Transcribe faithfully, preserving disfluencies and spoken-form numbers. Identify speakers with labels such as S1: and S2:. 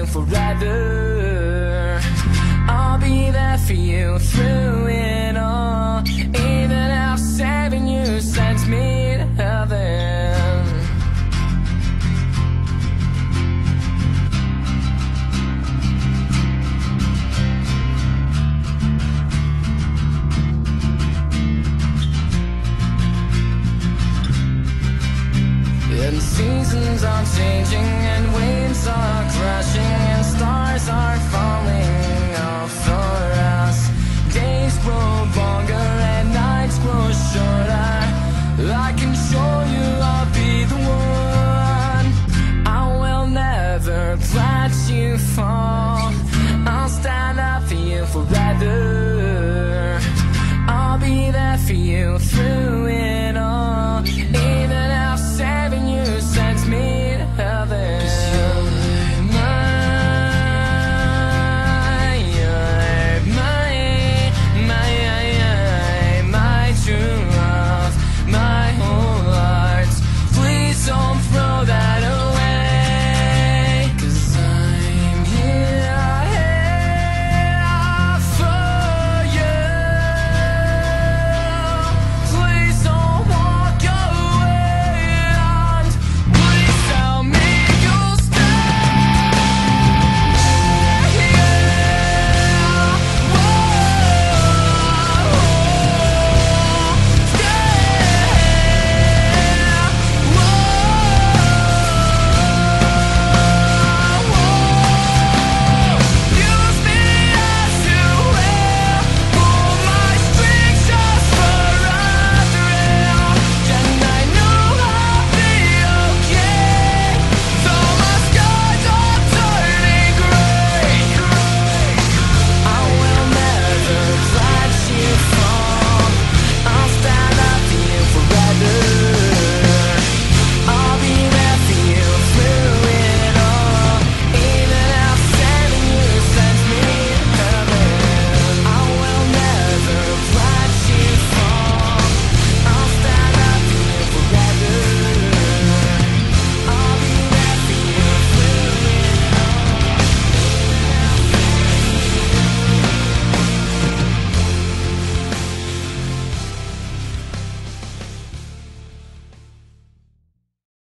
S1: you forever. I'll be there for you through it all, even if saving you sends me to heaven. And seasons are changing, and waves are crashing, and stars are falling off for us. Days grow longer and nights grow shorter. I can show you I'll be the one. I will never let you fall. I'll stand up for you forever. I'll be there for you through